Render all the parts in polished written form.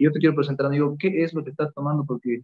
Y yo te quiero presentar, amigo, ¿qué es lo que estás tomando? Porque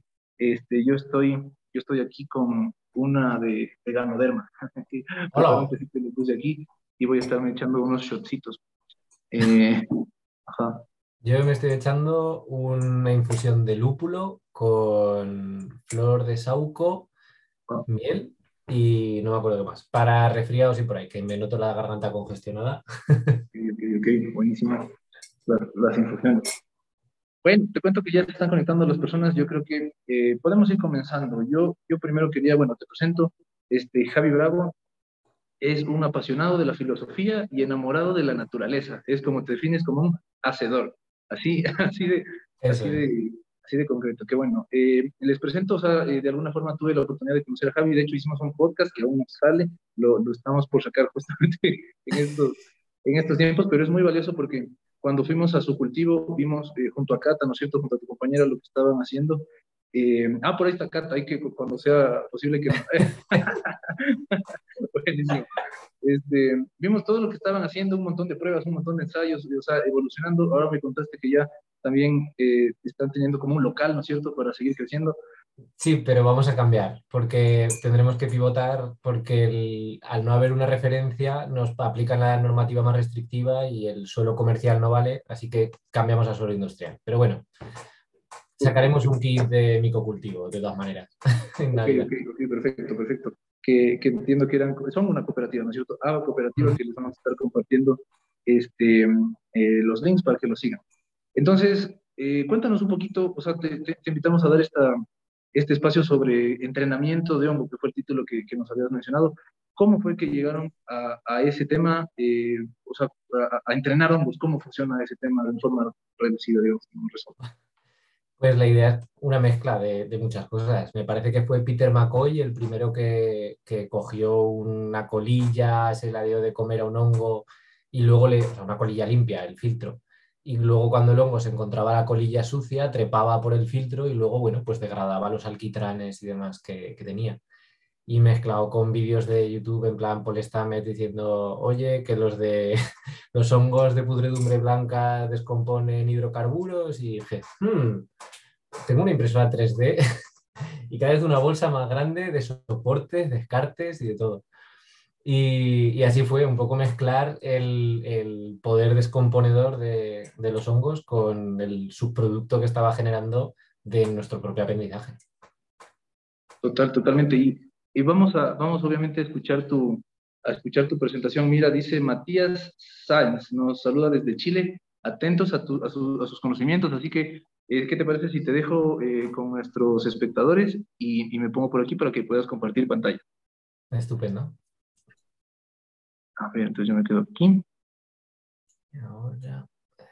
yo estoy aquí con una de Ganoderma. Que Hola, justamente sí te lo puse aquí y voy a estarme echando unos shotcitos. Eh, ajá. yo me estoy echando una infusión de lúpulo con flor de saúco, Ah, miel y no me acuerdo qué más. Para resfriados y por ahí, que me noto la garganta congestionada. ok, ok, ok, buenísimas las infusiones. Bueno, te cuento que ya te están conectando las personas. Yo creo que podemos ir comenzando. Yo primero quería, bueno, te presento, Javi Bravo es un apasionado de la filosofía y enamorado de la naturaleza. Es como te defines como un hacedor. Así, Eso así es. de, así de concreto. Que bueno, les presento, o sea, de alguna forma tuve la oportunidad de conocer a Javi. De hecho, hicimos un podcast que aún no sale, lo estamos por sacar justamente en estos tiempos, pero es muy valioso porque cuando fuimos a su cultivo, vimos junto a Cata, ¿no es cierto?, junto a tu compañera, lo que estaban haciendo. Por ahí está Cata, hay que cuando sea posible que... Buenísimo. Vimos todo lo que estaban haciendo, un montón de pruebas, un montón de ensayos, o sea, evolucionando. Ahora me contaste que ya también están teniendo como un local, ¿no es cierto?, para seguir creciendo. Sí, pero vamos a cambiar porque tendremos que pivotar porque al no haber una referencia nos aplican la normativa más restrictiva y el suelo comercial no vale, así que cambiamos a suelo industrial. Pero bueno, sacaremos un kit de micocultivo de todas maneras en Ok, Navidad. ok, ok, perfecto, perfecto. Que entiendo que son una cooperativa, ¿no es cierto? Cooperativa que les vamos a estar compartiendo los links para que lo sigan. Entonces, cuéntanos un poquito, o sea, te invitamos a dar este espacio sobre entrenamiento de hongo, que fue el título que nos habías mencionado. ¿Cómo fue que llegaron a ese tema, o sea, a entrenar hongos? ¿Cómo funciona ese tema de forma reducida, digamos, en un resumen? Pues la idea es una mezcla de muchas cosas. Me parece que fue Peter McCoy el primero que cogió una colilla, se la dio de comer a un hongo y luego o sea, una colilla limpia, el filtro. Y luego cuando el hongo se encontraba la colilla sucia, trepaba por el filtro y luego, bueno, pues degradaba los alquitranes y demás que tenía y mezclado con vídeos de YouTube en plan Paul Stamets diciendo, oye, que los de los hongos de pudredumbre blanca descomponen hidrocarburos y dije, tengo una impresora 3D y cada vez una bolsa más grande de soportes, descartes y de todo. Y así fue un poco mezclar el poder descomponedor de los hongos con el subproducto que estaba generando de nuestro propio aprendizaje. Totalmente. Y vamos obviamente a escuchar tu presentación. Mira, dice Matías Sáenz, nos saluda desde Chile, atentos a sus conocimientos. Así que, ¿qué te parece si te dejo con nuestros espectadores y me pongo por aquí para que puedas compartir pantalla? Estupendo. A ver, entonces yo me quedo aquí. Ahora...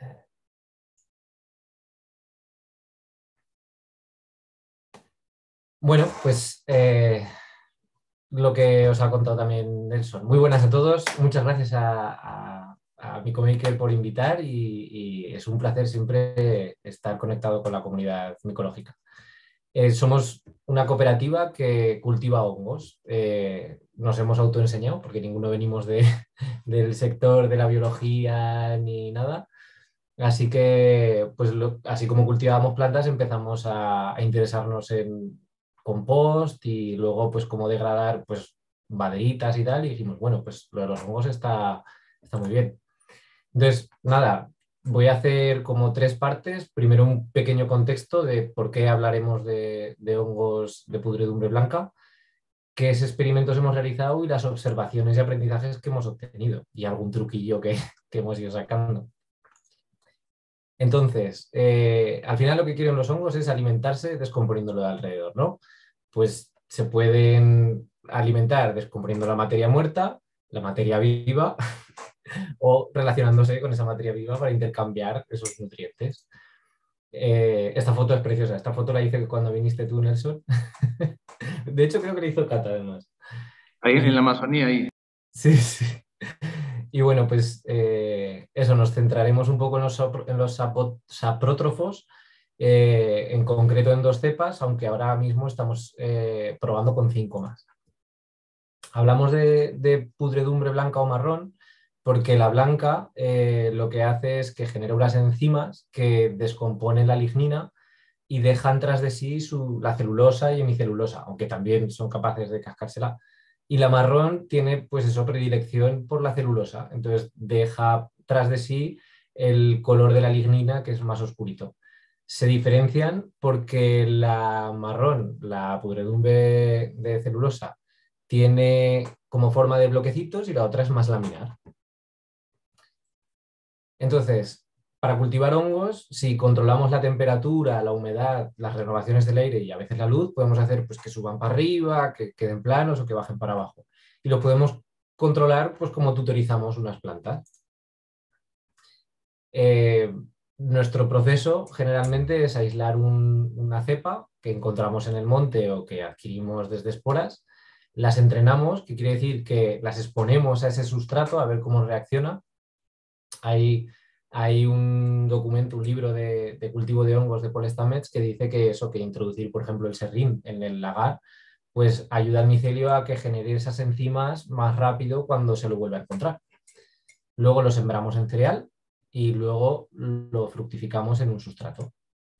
Bueno, pues lo que os ha contado también Nelson. Muy buenas a todos. Muchas gracias a Micomaker por invitar y es un placer siempre estar conectado con la comunidad micológica. Somos una cooperativa que cultiva hongos. Nos hemos autoenseñado porque ninguno venimos del sector de la biología ni nada. Así que, pues así como cultivábamos plantas, empezamos a interesarnos en compost y luego, pues, cómo degradar, pues, maderitas y tal. Y dijimos, bueno, pues lo de los hongos está muy bien. Entonces, nada, voy a hacer como tres partes. Primero, un pequeño contexto de por qué hablaremos de hongos de pudredumbre blanca, qué experimentos hemos realizado y las observaciones y aprendizajes que hemos obtenido y algún truquillo que hemos ido sacando. Entonces, al final lo que quieren los hongos es alimentarse descomponiéndolo de alrededor, ¿no? Pues se pueden alimentar descomponiendo la materia muerta, la materia viva, o relacionándose con esa materia viva para intercambiar esos nutrientes. Esta foto es preciosa. Esta foto la hice cuando viniste tú, Nelson. De hecho, creo que la hizo Cata, además. Ahí en la Y Amazonía, ahí. sí, sí. Y bueno, pues eso, nos centraremos un poco en los saprótrofos, en concreto en dos cepas, aunque ahora mismo estamos probando con 5 más. Hablamos de pudredumbre blanca o marrón porque la blanca lo que hace es que genera unas enzimas que descomponen la lignina y dejan tras de sí la celulosa y hemicelulosa, aunque también son capaces de cascársela. Y la marrón tiene, pues eso, predilección por la celulosa, entonces deja tras de sí el color de la lignina, que es más oscurito. Se diferencian porque la marrón, la pudredumbre de celulosa, tiene como forma de bloquecitos y la otra es más laminar. Entonces, para cultivar hongos, si controlamos la temperatura, la humedad, las renovaciones del aire y a veces la luz, podemos hacer pues, que suban para arriba, que queden planos o que bajen para abajo. Y lo podemos controlar pues, como tutorizamos unas plantas. Nuestro proceso generalmente es aislar una cepa que encontramos en el monte o que adquirimos desde esporas, las entrenamos, que quiere decir que las exponemos a ese sustrato a ver cómo reacciona. Hay un documento, un libro de cultivo de hongos de Paul Stamets que dice que eso, que introducir, por ejemplo, el serrín en el lagar, pues ayuda al micelio a que genere esas enzimas más rápido cuando se lo vuelve a encontrar. Luego lo sembramos en cereal y luego lo fructificamos en un sustrato.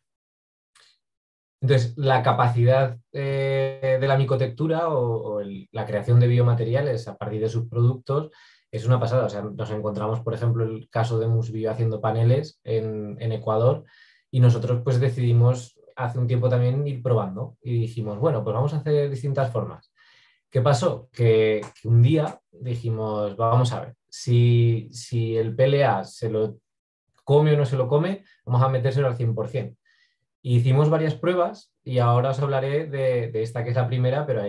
Entonces, la capacidad de la micotectura o la creación de biomateriales a partir de sus productos es una pasada. O sea, nos encontramos, por ejemplo, el caso de Musbio haciendo paneles en Ecuador y nosotros pues decidimos hace un tiempo también ir probando y dijimos, bueno, pues vamos a hacer distintas formas. ¿Qué pasó? Que un día dijimos, vamos a ver, si el PLA se lo come o no se lo come, vamos a metérselo al 100%. Hicimos varias pruebas y ahora os hablaré de esta que es la primera, pero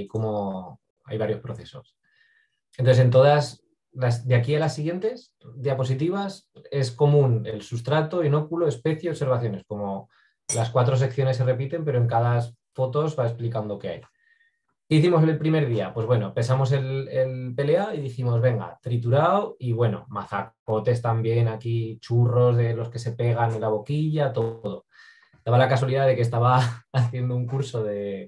hay varios procesos. Entonces, en todas de aquí a las siguientes diapositivas es común el sustrato, inóculo, especie, observaciones. Como las 4 secciones se repiten, pero en cada foto os va explicando qué hay. ¿Qué hicimos el primer día? Pues bueno, pesamos el PLA y dijimos, venga, triturado y bueno, mazacotes también aquí, churros de los que se pegan en la boquilla, todo. Daba la casualidad de que estaba haciendo un curso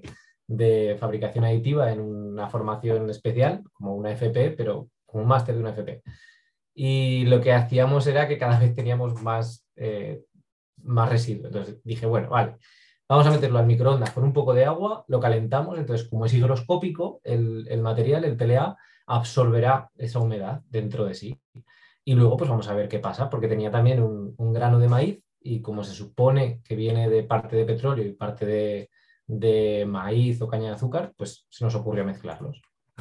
de fabricación aditiva en una formación especial, como una FP, pero como un máster de una FP. Y lo que hacíamos era que cada vez teníamos más residuos. Entonces dije, bueno, vale, vamos a meterlo al microondas con un poco de agua, lo calentamos, entonces como es higroscópico, el material, el PLA, absorberá esa humedad dentro de sí. Y luego pues vamos a ver qué pasa, porque tenía también un grano de maíz y como se supone que viene de parte de petróleo y parte de maíz o caña de azúcar, pues se nos ocurrió mezclarlos.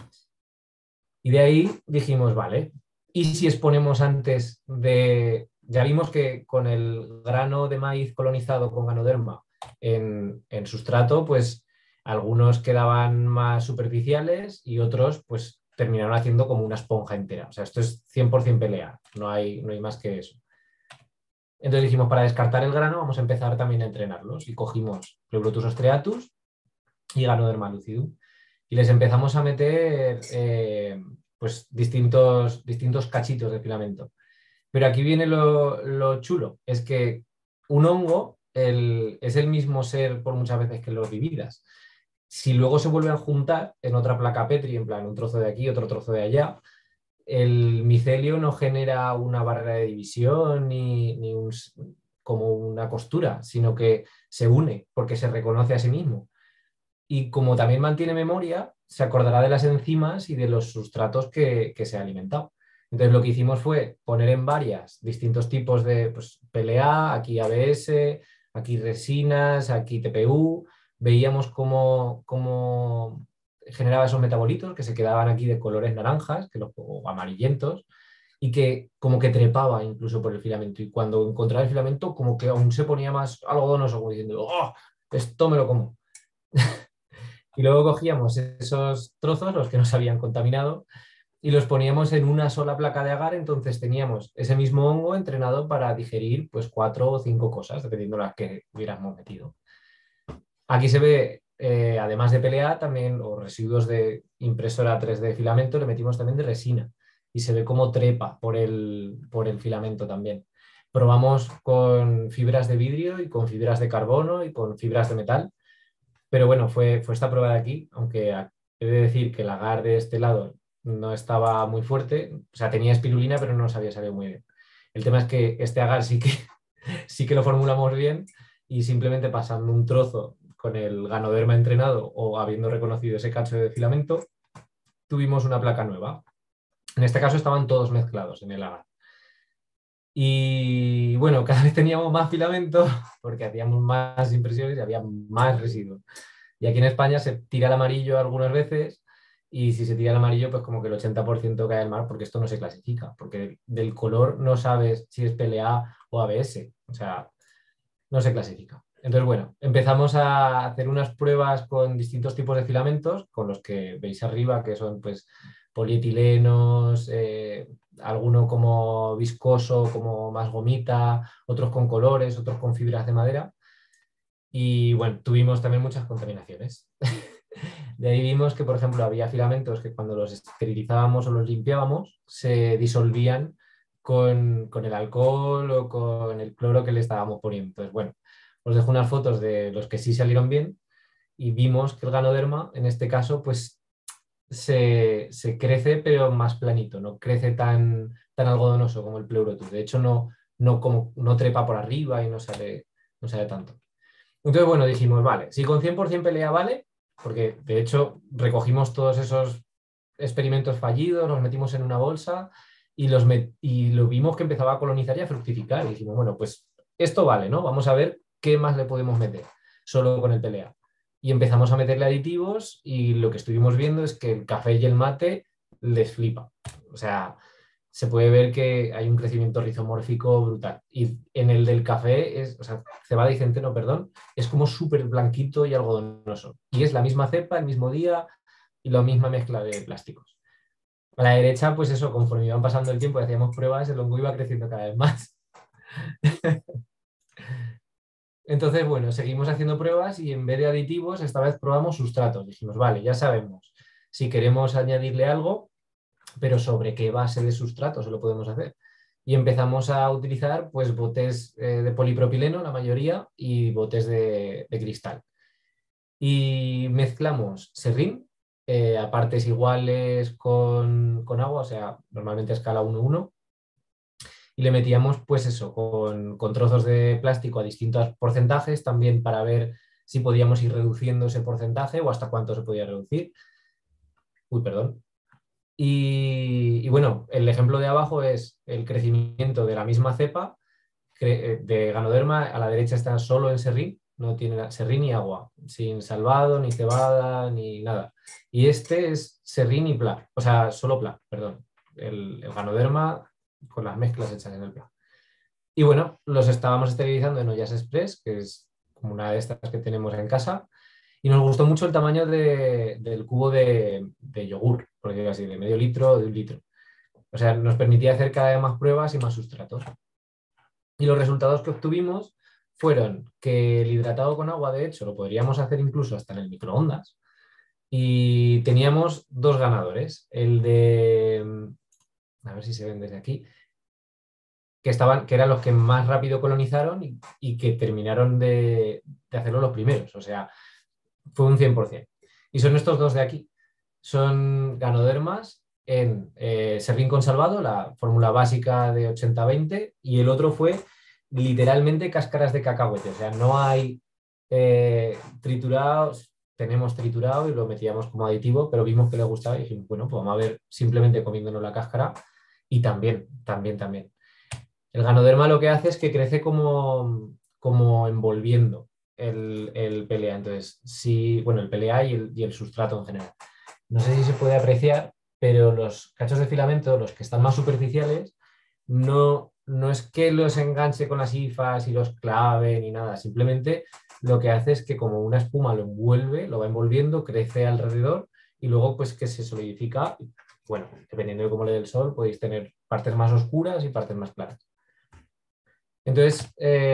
Y de ahí dijimos, vale, ¿y si exponemos antes de... Ya vimos que con el grano de maíz colonizado con ganoderma en sustrato, pues algunos quedaban más superficiales y otros pues terminaron haciendo como una esponja entera. O sea, esto es 100% pelea, no hay más que eso. Entonces dijimos, para descartar el grano vamos a empezar también a entrenarlos y cogimos Pleurotus ostreatus y Ganoderma lucidum y les empezamos a meter pues distintos cachitos de filamento. Pero aquí viene lo chulo, es que un hongo es el mismo ser por muchas veces que los vividas. Si luego se vuelven a juntar en otra placa Petri, en plan un trozo de aquí, otro trozo de allá, el micelio no genera una barrera de división ni como una costura, sino que se une porque se reconoce a sí mismo. Y como también mantiene memoria, se acordará de las enzimas y de los sustratos que se ha alimentado. Entonces lo que hicimos fue poner en varias distintos tipos de pues, PLA, aquí ABS, aquí resinas, aquí TPU. Veíamos cómo generaba esos metabolitos que se quedaban aquí de colores naranjas o amarillentos y que como que trepaba incluso por el filamento. Y cuando encontraba el filamento como que aún se ponía más algodonoso, como diciendo, ¡oh, esto me lo como! Y luego cogíamos esos trozos, los que nos habían contaminado, y los poníamos en una sola placa de agar, entonces teníamos ese mismo hongo entrenado para digerir pues 4 o 5 cosas, dependiendo de las que hubiéramos metido. Aquí se ve, además de PLA, también los residuos de impresora 3D de filamento, le metimos también de resina y se ve cómo trepa por el filamento también. Probamos con fibras de vidrio y con fibras de carbono y con fibras de metal. Pero bueno, fue esta prueba de aquí, aunque he de decir que el agar de este lado no estaba muy fuerte, o sea, tenía espirulina, pero no nos había salido muy bien. El tema es que este agar sí que lo formulamos bien y simplemente pasando un trozo con el ganoderma entrenado o habiendo reconocido ese cacho de filamento, tuvimos una placa nueva. En este caso estaban todos mezclados en el agar. Y bueno, cada vez teníamos más filamento porque hacíamos más impresiones y había más residuos. Y aquí en España se tira el amarillo algunas veces y si se tira el amarillo, pues como que el 80% cae al mar porque esto no se clasifica, porque del color no sabes si es PLA o ABS, o sea, no se clasifica. Entonces, bueno, empezamos a hacer unas pruebas con distintos tipos de filamentos, con los que veis arriba, que son pues polietilenos, alguno como viscoso, como más gomita, otros con colores, otros con fibras de madera. Y bueno, tuvimos también muchas contaminaciones. De ahí vimos que, por ejemplo, había filamentos que cuando los esterilizábamos o los limpiábamos se disolvían con el alcohol o con el cloro que le estábamos poniendo. Entonces, bueno, os dejo unas fotos de los que sí salieron bien y vimos que el ganoderma, en este caso, pues se crece pero más planito, no crece tan algodonoso como el pleurotus. De hecho, no trepa por arriba y no sale tanto. Entonces, bueno, dijimos, vale, si con 100% pelea vale, porque de hecho recogimos todos esos experimentos fallidos, los metimos en una bolsa y lo vimos que empezaba a colonizar y a fructificar. Y dijimos, bueno, pues esto vale, ¿no? Vamos a ver qué más le podemos meter solo con el pelea. Y empezamos a meterle aditivos y lo que estuvimos viendo es que el café y el mate les flipa. O sea, se puede ver que hay un crecimiento rizomórfico brutal. Y en el del café, o sea, cebada y centeno, perdón, es como súper blanquito y algodonoso. Y es la misma cepa, el mismo día y la misma mezcla de plásticos. A la derecha, pues eso, conforme iban pasando el tiempo y hacíamos pruebas, el hongo iba creciendo cada vez más. Entonces, bueno, seguimos haciendo pruebas y en vez de aditivos, esta vez probamos sustratos. Dijimos, vale, ya sabemos si queremos añadirle algo, pero sobre qué base de sustrato se lo podemos hacer. Y empezamos a utilizar pues botes de polipropileno, la mayoría, y botes de cristal. Y mezclamos serrín a partes iguales con agua, o sea, normalmente a escala 1:1, y le metíamos pues eso, con trozos de plástico a distintos porcentajes, también para ver si podíamos ir reduciendo ese porcentaje o hasta cuánto se podía reducir. Uy, perdón. Y bueno, el ejemplo de abajo es el crecimiento de la misma cepa de Ganoderma. A la derecha está solo en serrín, no tiene serrín ni agua, sin salvado, ni cebada, ni nada. Y este es serrín y pla, o sea, solo pla, perdón. El Ganoderma con las mezclas hechas en el pla. Y bueno, los estábamos esterilizando en ollas express, que es como una de estas que tenemos en casa. Y nos gustó mucho el tamaño del cubo de yogur, por decirlo así, de medio litro o de 1 litro. O sea, nos permitía hacer cada vez más pruebas y más sustratos. Y los resultados que obtuvimos fueron que el hidratado con agua, de hecho, lo podríamos hacer incluso hasta en el microondas. Y teníamos dos ganadores. El de, a ver si se ven desde aquí, que eran los que más rápido colonizaron y que terminaron de hacerlo los primeros. O sea, fue un 100%. Y son estos dos de aquí. Son ganodermas en serrín consalvado, la fórmula básica de 80-20, y el otro fue literalmente cáscaras de cacahuete. O sea, no hay triturados, tenemos triturado y lo metíamos como aditivo, pero vimos que le gustaba y dijimos, bueno, pues vamos a ver simplemente comiéndonos la cáscara y también. El ganoderma lo que hace es que crece como envolviendo el PLA. Entonces, sí, bueno, el PLA y el sustrato en general. No sé si se puede apreciar, pero los cachos de filamento, los que están más superficiales, no es que los enganche con las hifas y los clave ni nada, simplemente lo que hace es que como una espuma lo envuelve, lo va envolviendo, crece alrededor y luego pues que se solidifica. Bueno, dependiendo de cómo le dé el sol, podéis tener partes más oscuras y partes más claras. Entonces,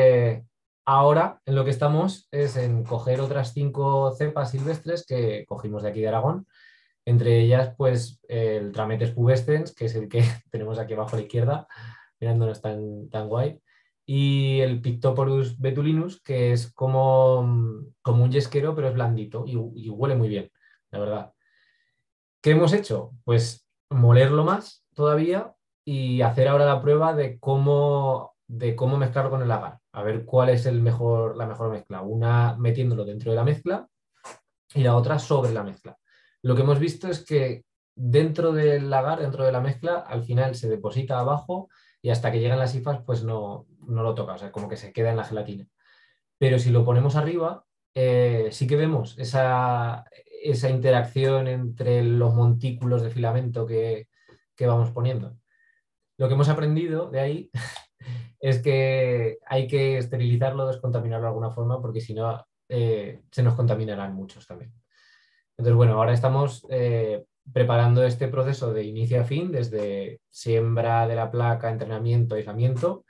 ahora en lo que estamos es en coger otras 5 cepas silvestres que cogimos de aquí de Aragón, entre ellas pues el Trametes pubescens, que es el que tenemos aquí abajo a la izquierda, mirándonos tan guay, y el Pictoporus betulinus, que es como un yesquero, pero es blandito y huele muy bien, la verdad. ¿Qué hemos hecho? Pues molerlo más todavía y hacer ahora la prueba de cómo mezclarlo con el agar. A ver cuál es la mejor mezcla. Una metiéndolo dentro de la mezcla y la otra sobre la mezcla. Lo que hemos visto es que dentro del agar, dentro de la mezcla, al final se deposita abajo y hasta que llegan las hifas, pues no lo toca, o sea, como que se queda en la gelatina. Pero si lo ponemos arriba, sí que vemos esa interacción entre los montículos de filamento que vamos poniendo. Lo que hemos aprendido de ahí es que hay que esterilizarlo, descontaminarlo de alguna forma, porque si no, se nos contaminarán muchos también. Entonces, bueno, ahora estamos preparando este proceso de inicio a fin, desde siembra de la placa, entrenamiento, aislamiento,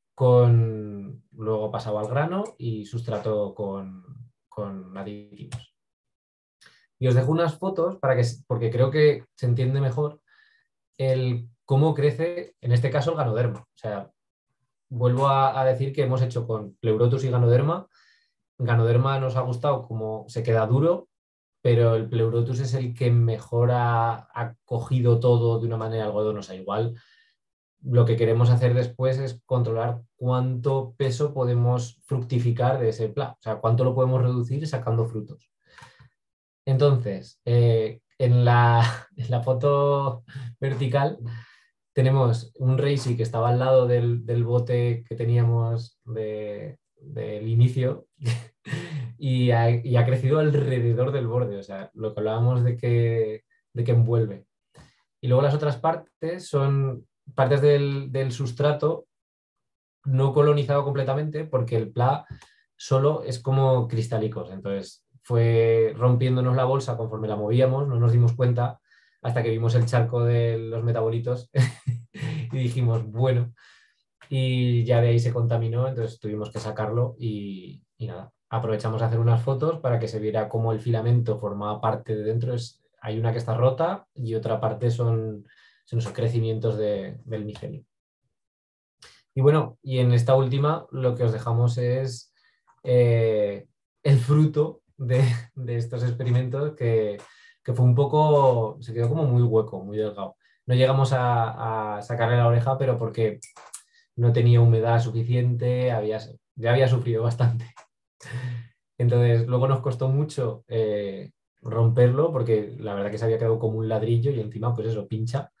luego pasado al grano y sustrato con aditivos. Y os dejo unas fotos porque creo que se entiende mejor cómo crece, en este caso, el ganoderma. O sea, vuelvo a decir que hemos hecho con pleurotus y ganoderma. Ganoderma nos ha gustado como se queda duro, pero el pleurotus es el que mejor ha cogido todo de una manera algodonosa. Igual lo que queremos hacer después es controlar cuánto peso podemos fructificar de ese pla, o sea, cuánto lo podemos reducir sacando frutos. Entonces, en la foto vertical tenemos un Reishi que estaba al lado del bote que teníamos del inicio y ha crecido alrededor del borde, o sea, lo que hablábamos de que envuelve. Y luego las otras partes son partes del sustrato no colonizado completamente porque el PLA solo es como cristálicos. Entonces fue rompiéndonos la bolsa conforme la movíamos, no nos dimos cuenta hasta que vimos el charco de los metabolitos y dijimos, bueno, y ya de ahí se contaminó, entonces tuvimos que sacarlo y nada. Aprovechamos a hacer unas fotos para que se viera cómo el filamento formaba parte de dentro. Hay una que está rota y otra parte son esos crecimientos del micelio. Y bueno, y en esta última lo que os dejamos es el fruto de estos experimentos que fue un poco, se quedó como muy hueco, muy delgado. No llegamos a sacarle la oreja, pero porque no tenía humedad suficiente, ya había sufrido bastante. Entonces, luego nos costó mucho romperlo porque la verdad que se había quedado como un ladrillo y encima, pues eso, pincha.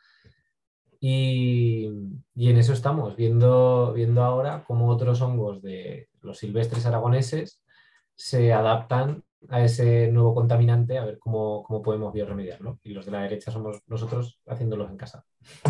Y en eso estamos, viendo ahora cómo otros hongos de los silvestres aragoneses se adaptan a ese nuevo contaminante, a ver cómo podemos bioremediarlo. Y los de la derecha somos nosotros haciéndolos en casa.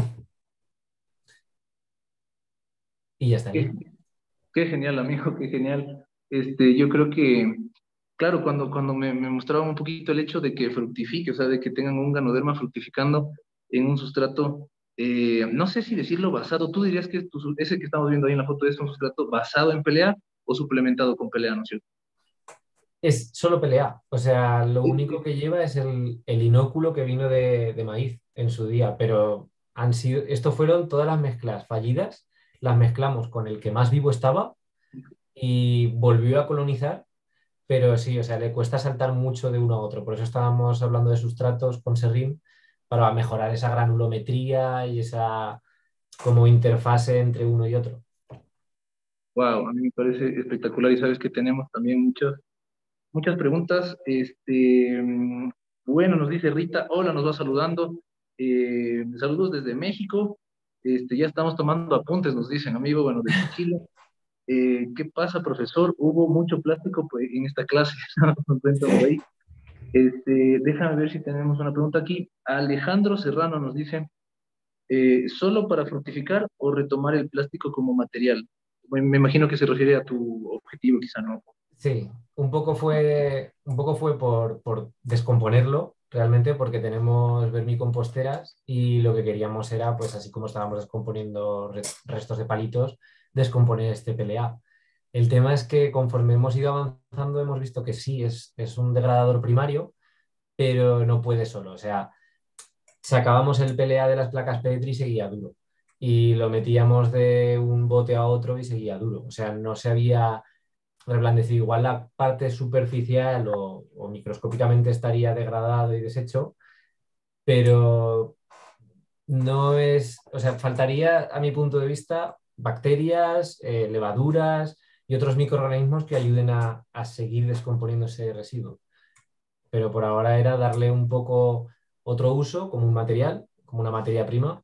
Y ya estaría. Qué, qué genial, amigo, qué genial. Yo creo que, claro, cuando me mostraban un poquito el hecho de que fructifique, o sea, de que tengan un ganoderma fructificando en un sustrato, no sé si decirlo basado, tú dirías que ese que estamos viendo ahí en la foto es un sustrato basado en PLA o suplementado con PLA, ¿no es cierto? Es solo pelea. O sea, lo único Sí. que lleva es el inóculo que vino de maíz en su día, pero esto fueron todas las mezclas fallidas, las mezclamos con el que más vivo estaba y volvió a colonizar, pero sí, o sea, le cuesta saltar mucho de uno a otro. Por eso estábamos hablando de sustratos con Serrín para mejorar esa granulometría y esa como interfase entre uno y otro. Wow, a mí me parece espectacular y sabes que tenemos también muchas preguntas. Bueno, nos dice Rita, hola, nos va saludando. Saludos desde México. Ya estamos tomando apuntes, nos dicen, amigo, bueno, desde Chile. ¿Qué pasa, profesor? Hubo mucho plástico pues, en esta clase, nos cuentan por ahí. Déjame ver si tenemos una pregunta aquí. Alejandro Serrano nos dice, ¿solo para fructificar o retomar el plástico como material? Me imagino que se refiere a tu objetivo, quizá no. Sí, un poco fue por descomponerlo realmente, porque tenemos vermicomposteras y lo que queríamos era, pues así como estábamos descomponiendo restos de palitos, descomponer este PLA. El tema es que conforme hemos ido avanzando hemos visto que sí, es un degradador primario, pero no puede solo. O sea, sacábamos el PLA de las placas Petri y seguía duro. Y lo metíamos de un bote a otro y seguía duro. O sea, no se había reblandecido. Igual la parte superficial o microscópicamente estaría degradado y deshecho, pero no es, o sea, faltaría, a mi punto de vista, bacterias, levaduras y otros microorganismos que ayuden a seguir descomponiendo ese residuo. Pero por ahora era darle un poco otro uso como un material, como una materia prima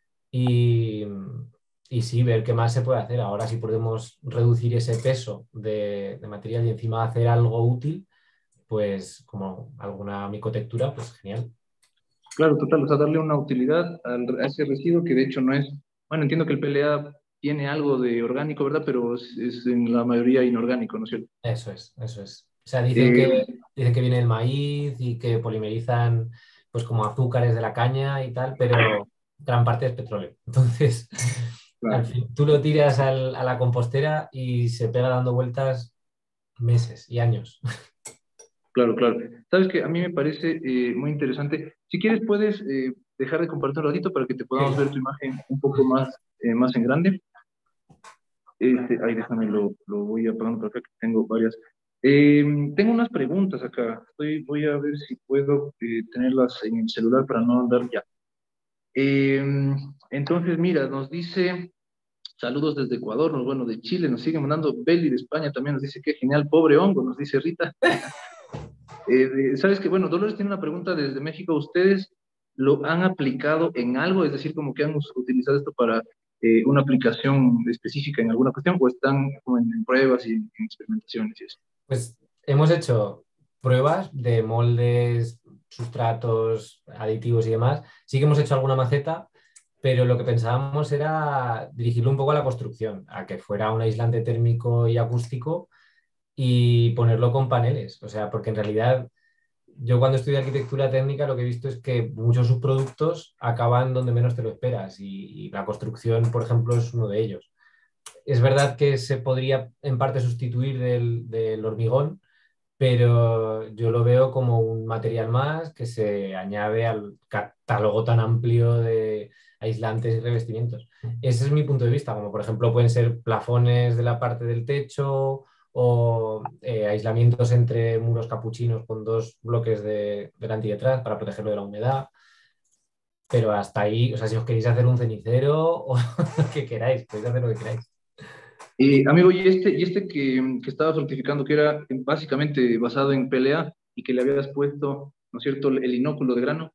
y, y sí, ver qué más se puede hacer. Ahora si podemos reducir ese peso de material y encima hacer algo útil, pues como alguna micotectura, pues genial. Claro, total, o sea, darle una utilidad a ese residuo que de hecho no es, bueno, entiendo que el PLA tiene algo de orgánico, ¿verdad? Pero es en la mayoría inorgánico, ¿no es cierto? Eso es, eso es. O sea, Eh, dicen que viene el maíz y que polimerizan pues como azúcares de la caña y tal, pero gran parte es petróleo. Entonces, al claro, fin, tú lo tiras a la compostera y se pega dando vueltas meses y años. claro, claro. Sabes que a mí me parece muy interesante. Si quieres, puedes dejar de compartir un ratito para que te podamos ver tu imagen un poco más, más en grande. Ahí déjame, lo voy apagando porque aquí tengo varias. Tengo unas preguntas acá. Voy a ver si puedo tenerlas en el celular para no andar ya. Eh, entonces, mira, nos dice, saludos desde Ecuador, bueno, de Chile, nos sigue mandando Beli de España también, nos dice, qué genial, pobre hongo, nos dice Rita. ¿Sabes qué? Bueno, Dolores tiene una pregunta desde México. ¿Ustedes lo han aplicado en algo? Es decir, como que han utilizado esto para una aplicación específica en alguna cuestión o están como en pruebas y en experimentaciones y eso. Pues hemos hecho pruebas de moldes, sustratos, aditivos y demás. Sí que hemos hecho alguna maceta, pero lo que pensábamos era dirigirlo un poco a la construcción, a que fuera un aislante térmico y acústico y ponerlo con paneles. O sea, porque en realidad yo cuando estudié arquitectura técnica lo que he visto es que muchos subproductos acaban donde menos te lo esperas y la construcción, por ejemplo, es uno de ellos. Es verdad que se podría en parte sustituir del hormigón, pero yo lo veo como un material más que se añade al catálogo tan amplio de aislantes y revestimientos. Ese es mi punto de vista, como por ejemplo pueden ser plafones de la parte del techo o aislamientos entre muros capuchinos con dos bloques de delante y detrás para protegerlo de la humedad. Pero hasta ahí, o sea, si os queréis hacer un cenicero o lo que queráis, podéis hacer lo que queráis. Amigo, y este que estaba fructificando, que era básicamente basado en PLA y que le habías puesto, ¿no es cierto?, el inóculo de grano.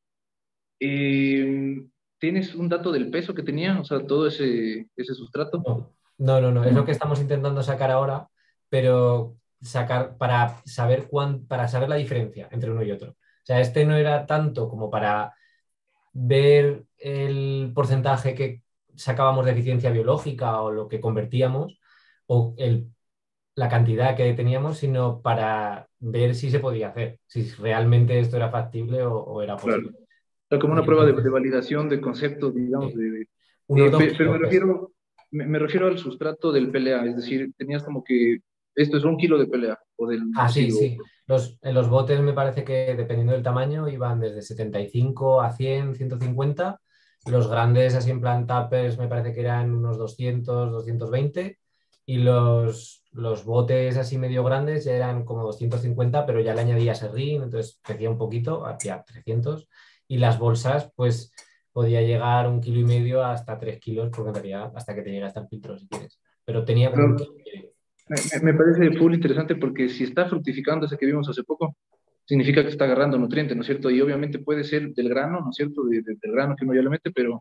Eh, ¿Tienes un dato del peso que tenía? O sea, todo ese sustrato. No, no, no, no. Es lo que No. estamos intentando sacar ahora, pero sacar para saber la diferencia entre uno y otro. O sea, este no era tanto como para ver el porcentaje que sacábamos de eficiencia biológica o lo que convertíamos o la cantidad que teníamos, sino para ver si se podía hacer, si realmente esto era factible o era Claro. posible. O sea, como una Y prueba de entonces, validación de conceptos, digamos, unos dos pero kilos, pues. me refiero al sustrato del PLA, es decir, tenías como que esto es 1 kilo de PLA o del Ah, sí, residuo. sí. En los botes me parece que dependiendo del tamaño iban desde 75 a 100, 150. Los grandes, así en plan tuppers, me parece que eran unos 200, 220. Y los botes así medio grandes ya eran como 250, pero ya le añadía serrín, entonces crecía un poquito, hacia 300. Y las bolsas, pues podía llegar 1,5 kilos hasta 3 kilos, porque en realidad hasta que te llega hasta el filtro si quieres. Pero tenía como un Pero kilo y medio. me parece full interesante porque si está fructificando ese que vimos hace poco, significa que está agarrando nutrientes, ¿no es cierto? Y obviamente puede ser del grano, ¿no es cierto? Del grano que uno ya le mete, pero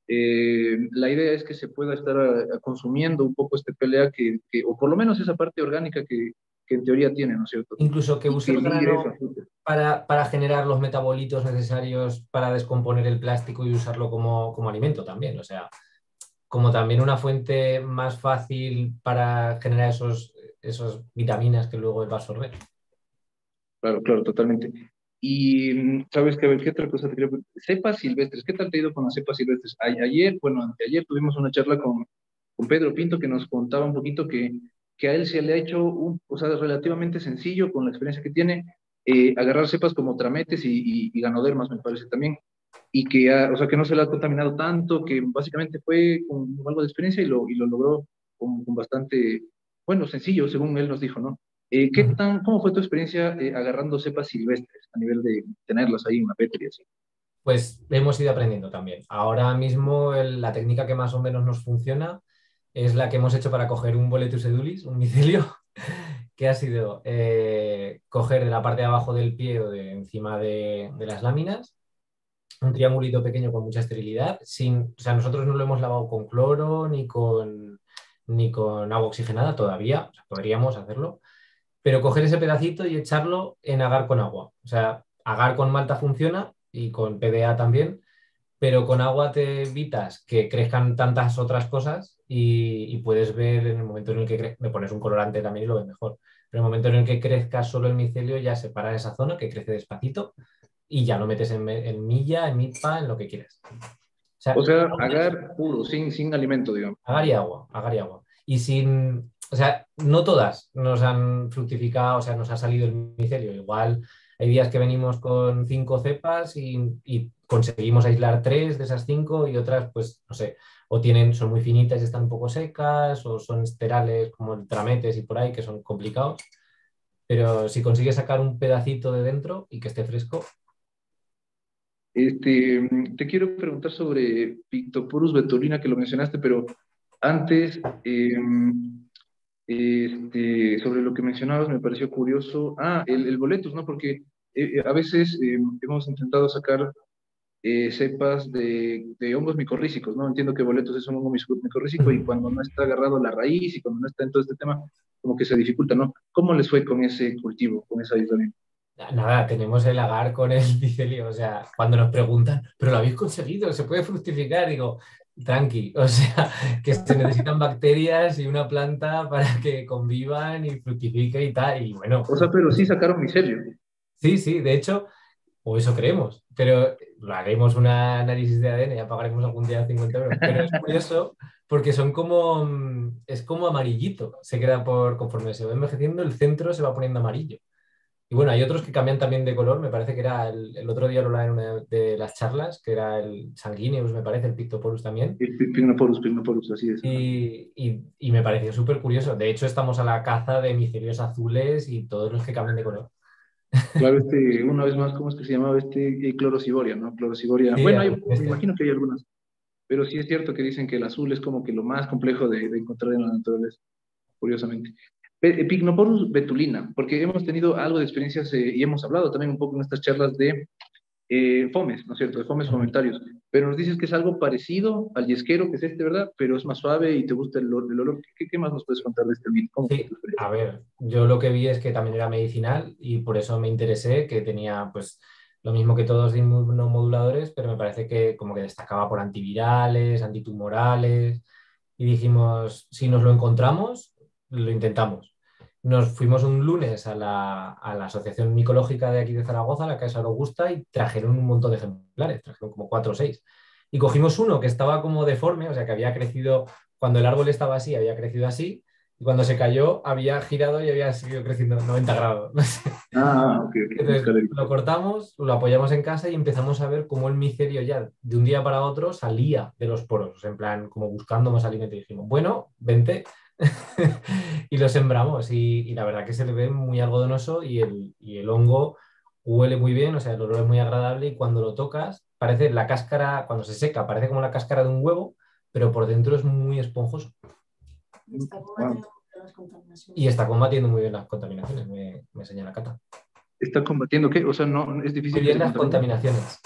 la idea es que se pueda estar consumiendo un poco este PLA o por lo menos esa parte orgánica que en teoría tiene, ¿no es cierto? Incluso que Y use que el ligue eso. grano para generar los metabolitos necesarios para descomponer el plástico y usarlo como alimento también. O sea, como también una fuente más fácil para generar esos vitaminas que luego él va a absorber. Claro, claro, totalmente. Y sabes que, a ver, ¿qué otra cosa te quería preguntar? Cepas silvestres, ¿qué tal te ha ido con las cepas silvestres? Ayer, bueno, anteayer tuvimos una charla con Pedro Pinto que nos contaba un poquito que a él se le ha hecho, o sea, relativamente sencillo con la experiencia que tiene, agarrar cepas como trametes y ganodermas, me parece también, y que, o sea, que no se le ha contaminado tanto, que básicamente fue con algo de experiencia y lo logró con bastante, bueno, sencillo, según él nos dijo, ¿no? ¿Cómo fue tu experiencia agarrando cepas silvestres a nivel de tenerlas ahí en la petri y así? Pues hemos ido aprendiendo también. Ahora mismo la técnica que más o menos nos funciona es la que hemos hecho para coger un boletus edulis, un micelio, que ha sido coger de la parte de abajo del pie o de encima de las láminas un triangulito pequeño con mucha esterilidad. O sea, nosotros no lo hemos lavado con cloro ni con agua oxigenada todavía, o sea, podríamos hacerlo, pero coger ese pedacito y echarlo en agar con agua. O sea, agar con malta funciona y con PDA también, pero con agua te evitas que crezcan tantas otras cosas y puedes ver en el momento en el que le pones un colorante también y lo ves mejor. Pero en el momento en el que crezca solo el micelio ya separa esa zona que crece despacito y ya lo metes en milla, en milpa, en lo que quieras. O O sea, sea, agar puro, sin alimento, digamos. agar y agua, agar y agua. Y sin, o sea, no todas nos han fructificado, o sea, nos ha salido el micelio. Igual hay días que venimos con 5 cepas y conseguimos aislar 3 de esas 5 y otras, pues, no sé, o son muy finitas y están un poco secas, o son esterales como el trametes y por ahí, que son complicados. Pero si consigues sacar un pedacito de dentro y que esté fresco. Te quiero preguntar sobre Pictopurus betulina, que lo mencionaste, pero antes, sobre lo que mencionabas me pareció curioso. Ah, el boletus, ¿no? Porque a veces hemos intentado sacar cepas de hongos micorrízicos, ¿no? Entiendo que boletus es un hongo micorrízico y cuando no está agarrado la raíz y cuando no está en todo este tema, como que se dificulta, ¿no? ¿Cómo les fue con ese cultivo, con esa aislamiento? Nada, tenemos el agar con el micelio. O sea, cuando nos preguntan, ¿pero lo habéis conseguido? ¿Se puede fructificar? Digo, tranqui, o sea, que se necesitan bacterias y una planta para que convivan y fructifique y tal. Y bueno, O sea, pero sí sacaron micelio. sí, sí, de hecho, o eso creemos, pero lo haremos un análisis de ADN, ya pagaremos algún día 50 euros. Pero es curioso porque son como, es como amarillito, se queda conforme se va envejeciendo, el centro se va poniendo amarillo. Y bueno, hay otros que cambian también de color. Me parece que era el otro día lo hablaba en una de las charlas, que era el Sanguineus, me parece, el Pictoporus también. El Pignoporus, así es. Ajá. Y me pareció súper curioso. De hecho, estamos a la caza de micelios azules y todos los que cambian de color. Claro, una vez más, ¿cómo es que se llamaba clorociboria, ¿no? Clorociboria. Sí, Bueno, me este. imagino que hay algunas, pero sí es cierto que dicen que el azul es como que lo más complejo de encontrar en la naturaleza, curiosamente. Pignoporus betulina, porque hemos tenido algo de experiencias y hemos hablado también un poco en estas charlas de fomes, ¿no es cierto? De fomes fomentarios. Pero nos dices que es algo parecido al yesquero, que es ¿verdad? Pero es más suave y te gusta el olor. ¿Qué más nos puedes contar de este mito? ¿Cómo fue tu Sí, experiencia? a ver, yo lo que vi es que también era medicinal y por eso me interesé, que tenía pues lo mismo que todos los inmunomoduladores, pero me parece que como que destacaba por antivirales, antitumorales y dijimos, si nos lo encontramos, lo intentamos. Nos fuimos un lunes a la Asociación Micológica de aquí de Zaragoza, la Casa Augusta, y trajeron un montón de ejemplares, trajeron como 4 o 6. Y cogimos uno que estaba como deforme, o sea, que había crecido, cuando el árbol estaba así, había crecido así, y cuando se cayó había girado y había seguido creciendo 90 grados. Ok, Entonces escalera. lo cortamos, lo apoyamos en casa y empezamos a ver cómo el micelio ya de un día para otro salía de los poros, en plan como buscando más alimento y dijimos, bueno, vente. Y lo sembramos y la verdad que se le ve muy algodonoso y el hongo huele muy bien, o sea, el olor es muy agradable y cuando lo tocas parece la cáscara, cuando se seca, parece como la cáscara de un huevo, pero por dentro es muy esponjoso. Wow. Y está combatiendo muy bien las contaminaciones, me señala Cata. ¿Está combatiendo qué? O sea, no es Muy difícil que bien se las contamine. contaminaciones.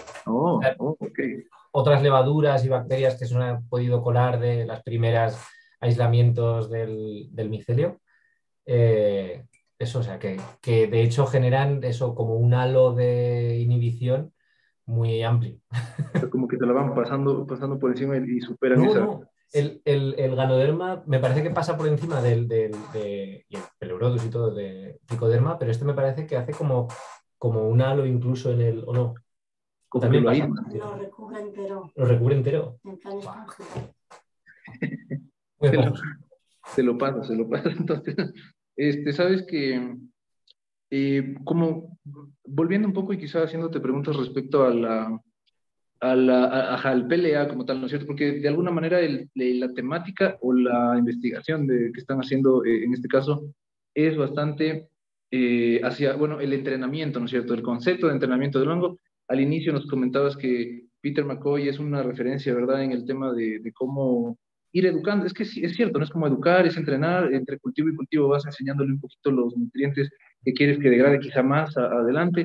Ok. Otras levaduras y bacterias que se han podido colar de las primeras aislamientos del micelio. Eh, Eso, o sea, que de hecho generan eso como un halo de inhibición muy amplio. O sea, como que te la van pasando por encima y superan No, esa. no. El ganoderma me parece que pasa por encima y el pleurodus y todo de tricoderma, pero este me parece que hace como un halo incluso en el. ¿O no? ¿O Como que también lo pasa? aísman. Lo recubre entero. Lo recubre entero. En plan esponjita. Muy Se lo, esponjoso. se lo pasa. Entonces, sabes que, como volviendo un poco y quizás haciéndote preguntas respecto al PLA como tal, ¿no es cierto? Porque de alguna manera la temática o la investigación que están haciendo en este caso es bastante hacia, bueno, el entrenamiento, ¿no es cierto? El concepto de entrenamiento del hongo al inicio nos comentabas que Peter McCoy es una referencia, ¿verdad?, en el tema de cómo ir educando. Es que sí, es cierto, no es como educar, es entrenar, entre cultivo y cultivo vas enseñándole un poquito los nutrientes que quieres que degrade quizá más adelante.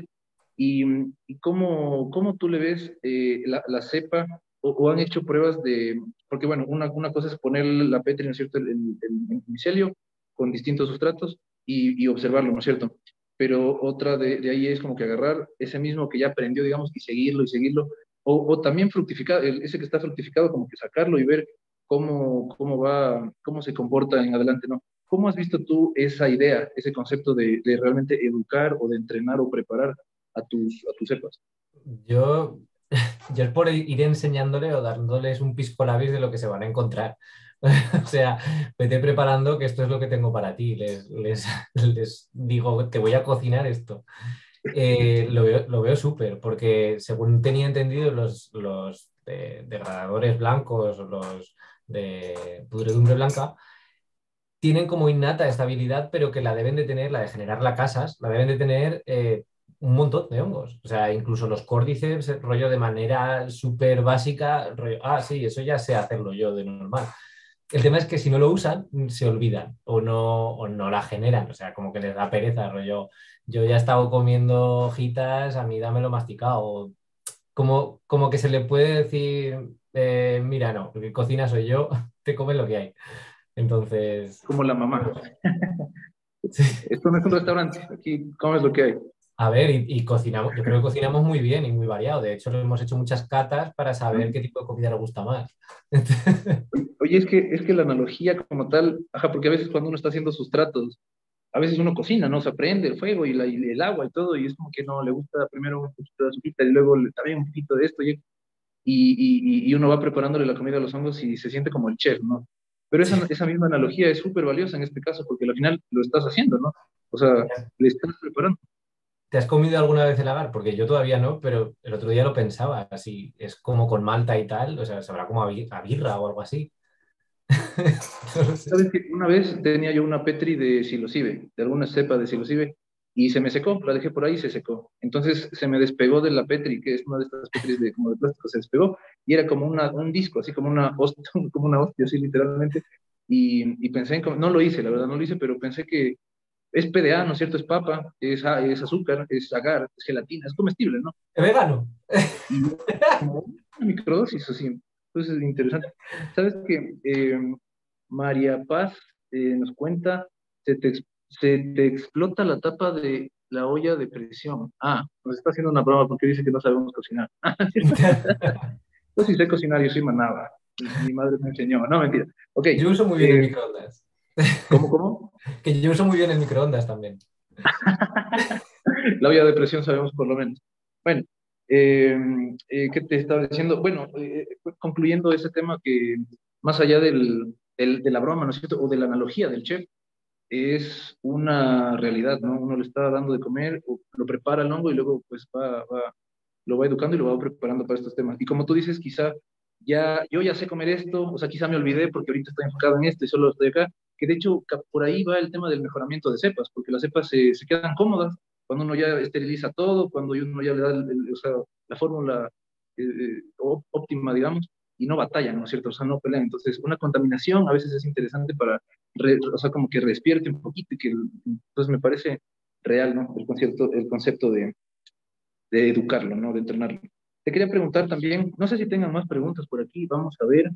Y cómo tú le ves la cepa o han hecho pruebas de, porque bueno, una cosa es poner la Petri, ¿no es cierto?, el micelio con distintos sustratos y observarlo, ¿no es cierto? Pero otra de ahí es como que agarrar ese mismo que ya aprendió, digamos, y seguirlo, o también fructificar, ese que está fructificado, como que sacarlo y ver cómo va, cómo se comporta en adelante, ¿no? ¿Cómo has visto tú esa idea, ese concepto de realmente educar o de entrenar o preparar a tus cepas? Yo, yo es por ir enseñándole o dándoles un pisco labis de lo que se van a encontrar. O sea, vete preparando que esto es lo que tengo para ti. Les digo, te voy a cocinar esto. Lo veo súper, porque según tenía entendido, los degradadores blancos, los de pudredumbre blanca, tienen como innata estabilidad, pero que la deben de tener, la de generar las casas, la deben de tener un montón de hongos. O sea, incluso los córdiceps, rollo de manera súper básica, rollo, sí, eso ya sé hacerlo yo de normal. El tema es que si no lo usan, se olvidan o no la generan. O sea, como que les da pereza, rollo. Yo ya he estado comiendo hojitas, a mí dámelo masticado. Como que se le puede decir, mira, no, porque cocina soy yo, te comes lo que hay. Entonces, Como la mamá. sí. Esto no es un restaurante, aquí comes lo que hay. A ver, y cocinamos, yo creo que cocinamos muy bien y muy variado. De hecho, hemos hecho muchas catas para saber qué tipo de comida le gusta más. Oye, es que la analogía como tal, ajá, porque a veces cuando uno está haciendo sus tratos, a veces uno cocina, ¿no? Se prende el fuego y el agua y todo, y es como que no, le gusta primero un poquito de azúcar y luego también un poquito de esto, y uno va preparándole la comida a los hongos y se siente como el chef, ¿no? Pero Sí. esa misma analogía es súper valiosa en este caso, porque al final lo estás haciendo, ¿no? O sea, le estás preparando. ¿Te has comido alguna vez el agar? Porque yo todavía no, pero el otro día lo pensaba. Así es como con malta y tal, o sea, sabrá como a birra o algo así. No lo sé. Sabes que una vez tenía yo una Petri de psilocibe, de alguna cepa de psilocibe, y se me secó, la dejé por ahí y se secó. Entonces se me despegó de la Petri, que es una de estas Petris como de plástico, se despegó, y era como un disco, así como una hostia, como una hostia, así literalmente. Y pensé no lo hice, la verdad no lo hice, pero pensé que es PDA, ¿no es cierto? Es papa, es azúcar, es agar, es gelatina, es comestible, ¿no? ¿Es vegano? Y como una microdosis, así. Entonces, interesante. ¿Sabes qué? María Paz nos cuenta, se te explota la tapa de la olla de presión. Nos está haciendo una broma porque dice que no sabemos cocinar. Yo sí sé cocinar, yo soy manaba. Mi madre me enseñó. No, mentira. Ok. Yo uso muy bien el microondas. ¿Cómo? Que yo uso muy bien el microondas también. La olla de presión sabemos por lo menos. Bueno, eh, ¿qué te estaba diciendo? Bueno, concluyendo ese tema que más allá de la broma, ¿no es cierto? O de la analogía del chef, es una realidad, ¿no? Uno le está dando de comer, o lo prepara el hongo y luego pues lo va educando y lo va preparando para estos temas. Y como tú dices, quizá yo ya sé comer esto, o sea, quizá me olvidé porque ahorita estoy enfocado en esto y solo estoy acá, que de hecho por ahí va el tema del mejoramiento de cepas, porque las cepas se quedan cómodas cuando uno ya esteriliza todo, cuando uno ya le da o sea, la fórmula óptima, digamos, y no batallan, ¿no es cierto? O sea, no pelean. Entonces, una contaminación a veces es interesante para, o sea, como que respierte un poquito y que, entonces me parece real, ¿no? El concepto de educarlo, ¿no? De entrenarlo. Te quería preguntar también, no sé si tengan más preguntas por aquí, vamos a ver,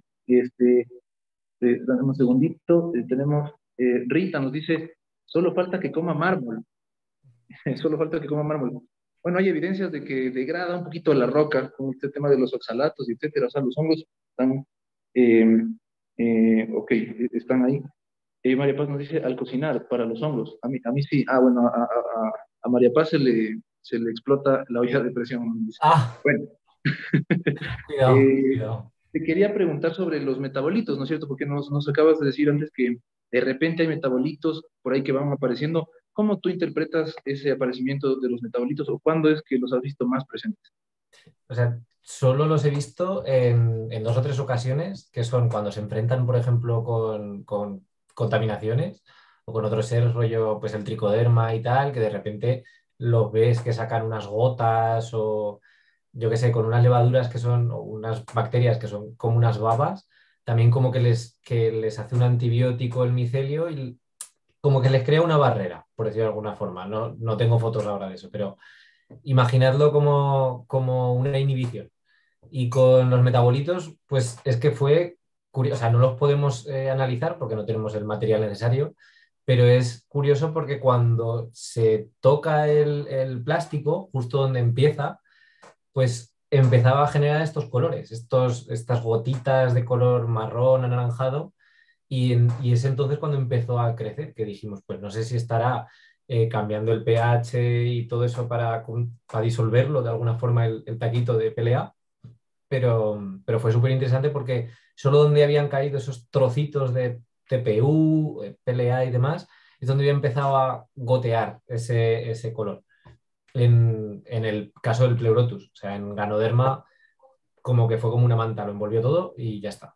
dame un segundito, tenemos, Rita nos dice, solo falta que coma mármol, solo falta que coma mármol. Bueno, hay evidencias de que degrada un poquito la roca con este tema de los oxalatos, etcétera, o sea, los hongos están, eh, ok, están ahí. María Paz nos dice, al cocinar para los hongos, a mí sí, bueno, a María Paz se le explota la olla de presión, dice. Ah, Bueno, cuidado, eh, cuidado. te quería preguntar sobre los metabolitos, ¿no es cierto? Porque nos acabas de decir antes que de repente hay metabolitos por ahí que van apareciendo. ¿Cómo tú interpretas ese aparecimiento de los metabolitos o cuándo es que los has visto más presentes? O sea, solo los he visto en dos o tres ocasiones, que son cuando se enfrentan, por ejemplo, con contaminaciones o con otros seres, rollo, pues el tricoderma y tal, que de repente los ves que sacan unas gotas yo qué sé, con unas levaduras que son, o unas bacterias que son como unas babas, también como que les hace un antibiótico el micelio y como que les crea una barrera, por decirlo de alguna forma. No, no tengo fotos ahora de eso, pero imaginadlo como una inhibición. Y con los metabolitos, pues es que fue curioso, o sea, no los podemos analizar porque no tenemos el material necesario, pero es curioso porque cuando se toca el plástico, justo donde empieza, pues empezaba a generar estos colores, estas gotitas de color marrón, anaranjado, y es entonces cuando empezó a crecer, que dijimos, pues no sé si estará cambiando el pH y todo eso para disolverlo de alguna forma el taquito de PLA, pero fue súper interesante porque solo donde habían caído esos trocitos de TPU, PLA y demás, es donde había empezado a gotear ese color. En el caso del pleurotus, o sea, en Ganoderma, como que fue como una manta, lo envolvió todo y ya está.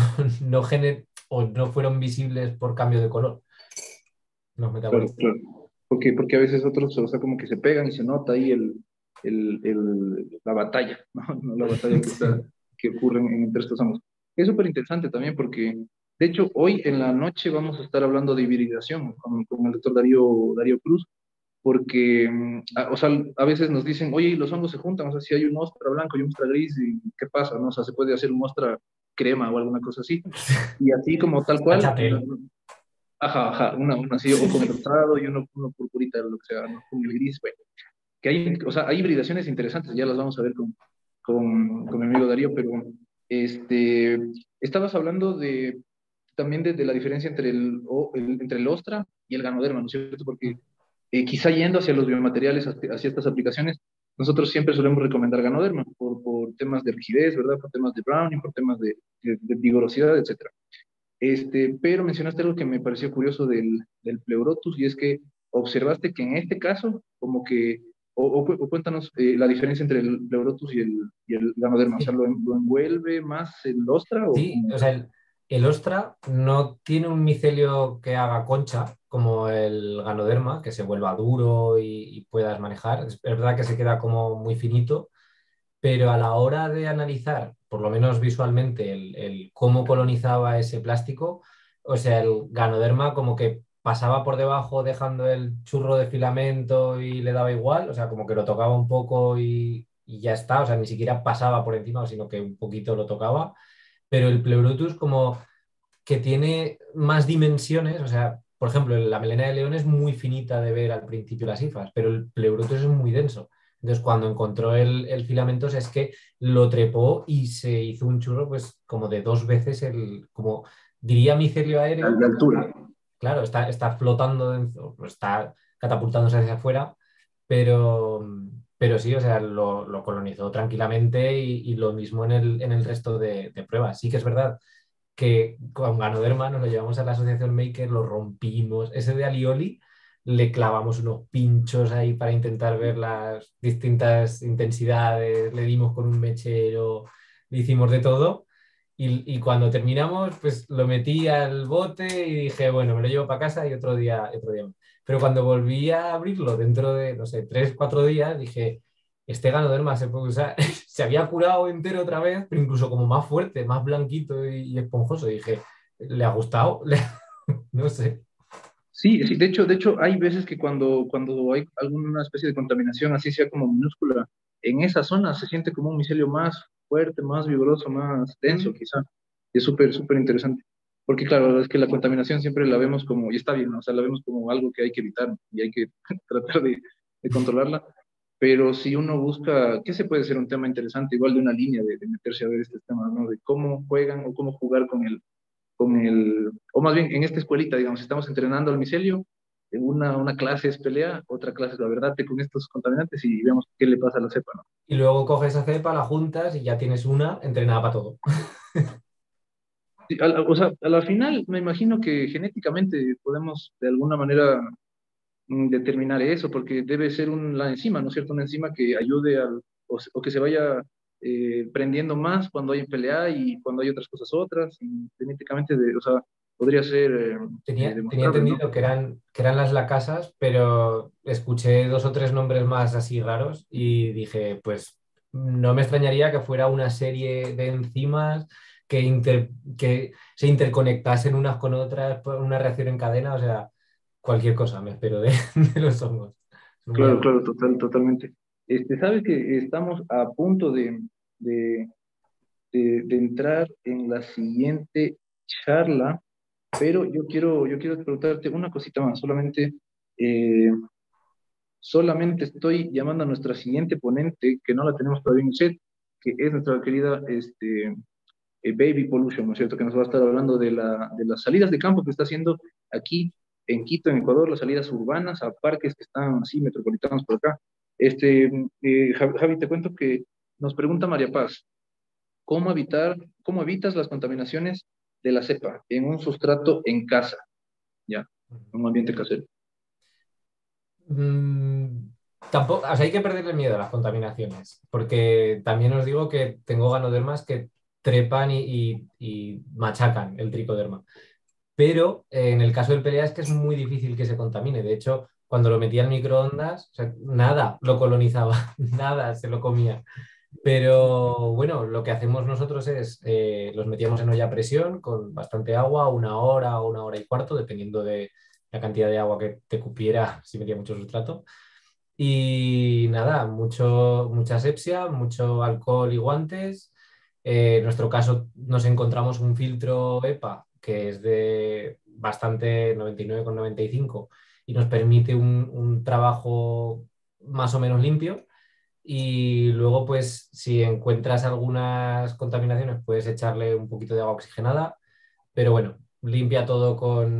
No fueron visibles por cambio de color los Claro, metabolitos. claro. Porque a veces otros, o sea, como que se pegan y se nota ahí la batalla, ¿no? ¿No? La batalla que ocurre entre estos ambos. Es súper interesante también porque, de hecho, hoy en la noche vamos a estar hablando de hibridación con el doctor Darío Cruz, porque, o sea, a veces nos dicen, oye, los hongos se juntan, o sea, si hay un ostra blanco y un ostra gris, ¿y qué pasa? ¿No? O sea, se puede hacer un ostra crema o alguna cosa así. Y así como tal A cual, chapel. ajá, ajá, una así, o con el rosado y uno purpurita, lo que sea, ¿no? Con el gris, bueno. Que hay, o sea, hay hibridaciones interesantes, ya las vamos a ver con mi amigo Darío, pero este, estabas hablando también de la diferencia entre el ostra y el ganoderma, ¿no es cierto? Porque quizá yendo hacia los biomateriales, hacia estas aplicaciones, nosotros siempre solemos recomendar ganoderma por temas de rigidez, ¿verdad? Por temas de browning, por temas de vigorosidad, etcétera. Pero mencionaste algo que me pareció curioso del pleurotus y es que observaste que en este caso, como que, o cuéntanos la diferencia entre el pleurotus y el ganoderma, o sea, Sí. ¿lo envuelve más el ostra o Sí, cómo? o sea, el ostra no tiene un micelio que haga concha como el ganoderma, que se vuelva duro y puedas manejar. Es verdad que se queda como muy finito, pero a la hora de analizar, por lo menos visualmente, el cómo colonizaba ese plástico, o sea, el ganoderma como que pasaba por debajo dejando el churro de filamento y le daba igual, o sea, como que lo tocaba un poco y ya está, o sea, ni siquiera pasaba por encima, sino que un poquito lo tocaba, pero el pleurotus como que tiene más dimensiones, o sea, por ejemplo, la melena de león es muy finita de ver al principio las hifas, pero el pleurotus es muy denso. Entonces, cuando encontró el filamentos es que lo trepó y se hizo un churro, pues, como de 2 veces como diría micelio aéreo, De altura. claro, está flotando, está catapultándose hacia afuera, pero, pero sí, o sea, lo colonizó tranquilamente y lo mismo en el resto de pruebas. Sí que es verdad que con Ganoderma nos lo llevamos a la asociación Maker, lo rompimos. Ese de Alioli le clavamos unos pinchos ahí para intentar ver las distintas intensidades, le dimos con un mechero, le hicimos de todo. Y cuando terminamos, pues lo metí al bote y dije, bueno, me lo llevo para casa y otro día más. Pero cuando volví a abrirlo dentro de, no sé, 3, 4 días, dije, este Ganoderma se puede usar. Se había curado entero otra vez, pero incluso como más fuerte, más blanquito y esponjoso. Y dije, ¿le ha gustado? No sé. Sí, sí, de hecho, hay veces que cuando hay alguna especie de contaminación, así sea como minúscula, en esa zona se siente como un micelio más fuerte, más vigoroso, más denso, Mm. quizá. Y es súper, súper interesante. Porque, claro, es que la contaminación siempre la vemos como, y está bien, ¿no? O sea, la vemos como algo que hay que evitar, ¿no? Y hay que tratar de controlarla. Pero si uno busca, ¿qué se puede ser un tema interesante? Igual de una línea de meterse a ver estos temas, ¿no? De cómo juegan o cómo jugar o más bien en esta escuelita, digamos, estamos entrenando al micelio, en una clase es pelea, otra clase es la verdad con estos contaminantes y veamos qué le pasa a la cepa, ¿no? Y luego coges esa cepa, la juntas y ya tienes una entrenada para todo. Sí, o sea, a la final me imagino que genéticamente podemos de alguna manera determinar eso, porque debe ser la enzima, ¿no es cierto? Una enzima que ayude o que se vaya prendiendo más cuando hay pelea y cuando hay otras cosas otras, y genéticamente, o sea, podría ser Tenía demostrable, ¿no? entendido que eran las lacasas, pero escuché 2 o 3 nombres más así raros y dije, pues no me extrañaría que fuera una serie de enzimas que se interconectasen unas con otras por una reacción en cadena, o sea, cualquier cosa me espero de, de los hongos. Son muy Claro, avanzados. claro, totalmente. Sabes que estamos a punto de, de entrar en la siguiente charla, pero yo quiero preguntarte una cosita más, eh, solamente estoy llamando a nuestra siguiente ponente, que no la tenemos todavía en el set, que es nuestra querida Baby Pollution, ¿no es cierto? Que nos va a estar hablando de las salidas de campo que está haciendo aquí en Quito, en Ecuador, las salidas urbanas a parques que están así metropolitanos por acá. Javi, te cuento que nos pregunta María Paz, cómo evitas las contaminaciones de la cepa en un sustrato en casa, ya, en un ambiente casero? Mm, Tampoco, o sea, hay que perderle miedo a las contaminaciones, porque también os digo que tengo ganodermas que trepan y machacan el tricoderma. Pero en el caso del PLA es que es muy difícil que se contamine. De hecho, cuando lo metía en microondas, o sea, nada lo colonizaba, nada se lo comía. Pero bueno, lo que hacemos nosotros es, los metíamos en olla a presión con bastante agua, 1 hora o 1 hora y cuarto, dependiendo de la cantidad de agua que te cupiera si metía mucho sustrato. Y nada, mucha asepsia, mucho alcohol y guantes. En nuestro caso nos encontramos un filtro EPA que es de bastante 99,95 y nos permite un trabajo más o menos limpio. Y luego, pues, si encuentras algunas contaminaciones, puedes echarle un poquito de agua oxigenada, pero bueno, limpia todo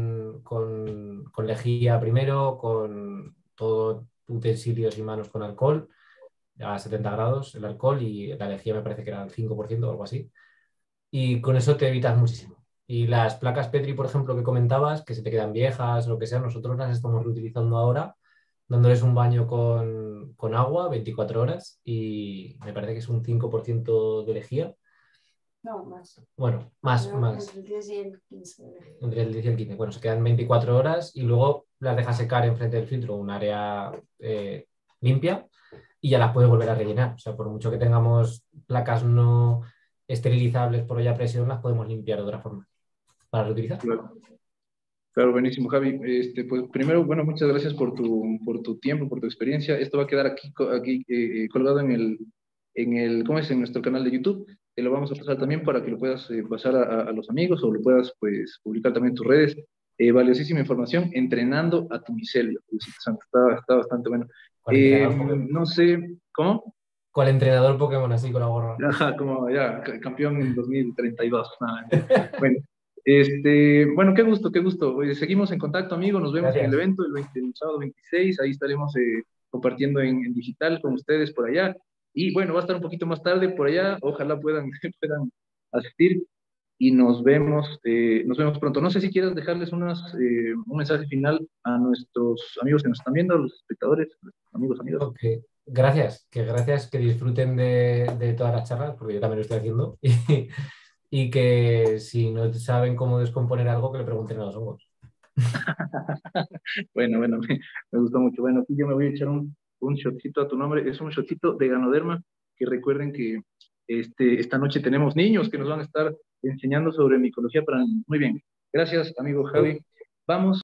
con lejía primero, con todo utensilios y manos con alcohol, a 70 grados el alcohol y la lejía me parece que era el 5% o algo así. Y con eso te evitas muchísimo. Y las placas Petri, por ejemplo, que comentabas, que se te quedan viejas o lo que sea, nosotros las estamos reutilizando ahora, dándoles un baño con agua 24 horas y me parece que es un 5% de lejía. No, más. Bueno, más. Entre el 10 y el 15. Entre el 10 y el 15. Bueno, se quedan 24 horas y luego las dejas secar enfrente del filtro, un área limpia, y ya las puedes volver a rellenar. O sea, por mucho que tengamos placas no esterilizables por olla a presión, las podemos limpiar de otra forma para reutilizar. Claro. Claro, buenísimo, Javi. Pues primero, bueno, muchas gracias por tu tiempo, por tu experiencia. Esto va a quedar aquí, colgado ¿cómo es? En nuestro canal de YouTube. Te lo vamos a pasar también para que lo puedas pasar a los amigos o lo puedas, pues, publicar también en tus redes. Valiosísima información, entrenando a tu micelio. Pues, está bastante bueno. ¿Cuál entrenador Pokémon? No sé, ¿cómo? ¿Cuál entrenador Pokémon así con la gorra? Ajá, como ya, campeón en 2032. Nada, mentira. Bueno, bueno, qué gusto, qué gusto. Seguimos en contacto, amigo. Nos vemos en el Gracias. evento el sábado 26. Ahí estaremos compartiendo en digital con ustedes por allá. Y bueno, va a estar un poquito más tarde por allá. Ojalá puedan, puedan asistir y nos vemos pronto. No sé si quieras dejarles un mensaje final a nuestros amigos que nos están viendo, a los espectadores, amigos, amigas. Ok, gracias, que disfruten de todas las charlas, porque yo también lo estoy haciendo, y que si no saben cómo descomponer algo, que le pregunten a los hongos. Bueno, me gustó mucho. Bueno, aquí yo me voy a echar un shotcito a tu nombre. Es un shotcito de Ganoderma, que recuerden que esta noche tenemos niños que nos van a estar enseñando sobre micología para niños. Muy bien. Gracias, amigo Javi. Vamos.